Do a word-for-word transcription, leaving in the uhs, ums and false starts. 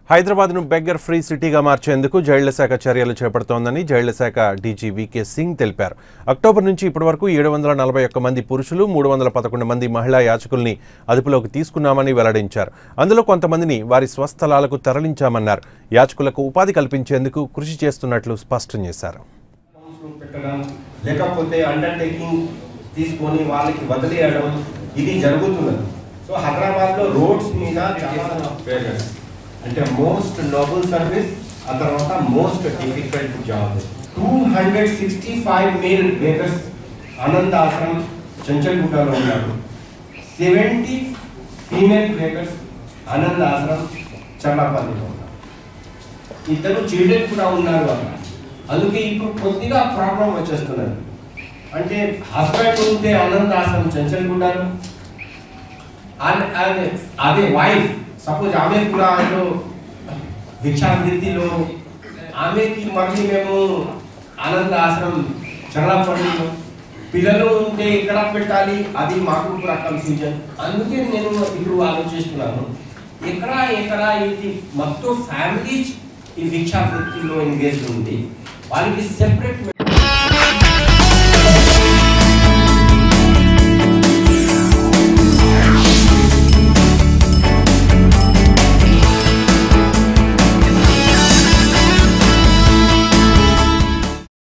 హైదరాబాద్ను beggar free సిటీగా మార్చేందుకు జైళ్ల శాఖ చర్యలు చేపడుతోందని జైళ్ల శాఖ డీజీ వీకే సింగ్ తెలిపారు. అక్టోబర్ నుంచి ఇప్పటివరకు ఏడు వందల నలభై ఒక్క మంది పురుషులు, మూడు వందల పదకొండు మంది మహిళా యాచకుల్ని అదుపులోకి తీసుకున్నామని వెల్లడించారు. అందులో కొంతమందిని వారి స్వస్థలాలకు తరలించామన్నారు. యాచకులకు ఉపాధి కల్పించేందుకు కృషి చేస్తున్నట్లు స్పష్టం చేశారు. లేకపోతే అండర్టేకింగ్ తీసుకొని వాళ్ళకి వదిలేయడం ఇది జరుగుతున్నది. సో హైదరాబాద్లో రోడ్స్ మీద చాలా బెగ్గర్స్ అంటే మోస్ట్ నోబుల్ సర్వీస్, ఆ తర్వాత most difficult job. Two hundred sixty five male beggars Anand Ashram చంచల్గూడలో ఉన్నారు. Seventy female beggars Anand Ashram చల్లపల్లిలో ఉన్నారు. ఇద్దరు చిల్డ్రన్ కూడా ఉన్నారు అక్కడ. అందుకే ఇప్పుడు కొద్దిగా ప్రాబ్లం వచ్చేస్తున్నది. అంటే హస్బెండ్ ఉంటే ఆనంద్ ఆశ్రమ్ చంచల్గూడలో, అదే వైఫ్ సపోజ్ ఆమె కూడా భిక్షావృత్తిలో, ఆమెకి మళ్ళీ మేము ఆనంద్ ఆశ్రమం చల్లపల్లిలో, పిల్లలు ఉంటే ఎక్కడ పెట్టాలి అది మాకు కూడా కన్ఫ్యూజన్. అందుకే నేను ఇప్పుడు ఆలోచిస్తున్నాను ఎక్కడ ఎక్కడ ఇది మొత్తం ఫ్యామిలీస్ ఈ భిక్షావృత్తిలో ఎంగేజ్ ఉంది, వాళ్ళకి సెపరేట్